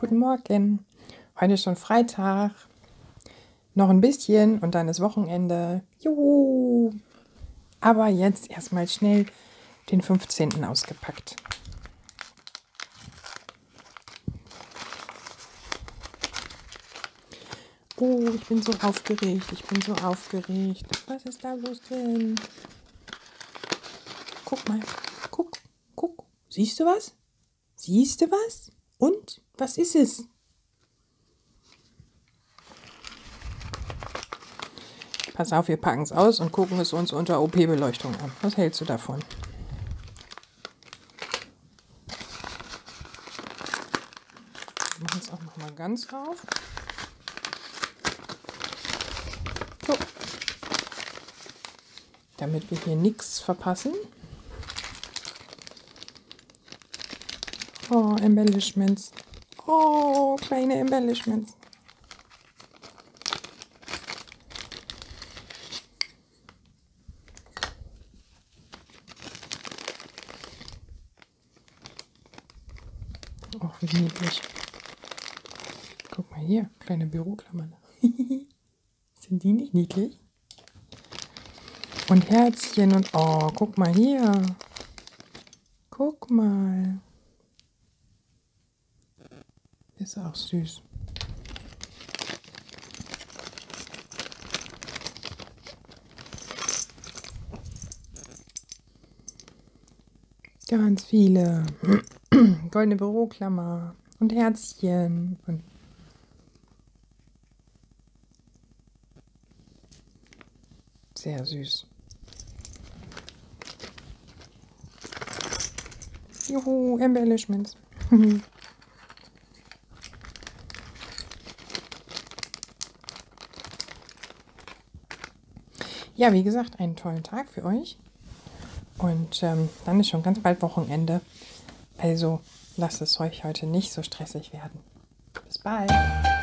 Guten Morgen. Heute ist schon Freitag. Noch ein bisschen und dann ist Wochenende. Juhu! Aber jetzt erstmal schnell den 15. ausgepackt. Oh, ich bin so aufgeregt. Was ist da bloß drin? Guck mal. Guck. Siehst du was? Und? Was ist es? Pass auf, wir packen es aus und gucken es uns unter OP-Beleuchtung an. Was hältst du davon? Wir machen es auch noch mal ganz auf. So. Damit wir hier nichts verpassen. Oh, Embellishments. Oh, kleine Embellishments. Oh, wie niedlich. Guck mal hier, kleine Büroklammern. Sind die nicht niedlich? Und Herzchen und oh, guck mal hier. Guck mal. Ist auch süß. Ganz viele goldene Büroklammer und Herzchen und sehr süß. Juhu, Embellishments. Ja, wie gesagt, einen tollen Tag für euch. Und dann ist schon ganz bald Wochenende. Also lasst es euch heute nicht so stressig werden. Bis bald.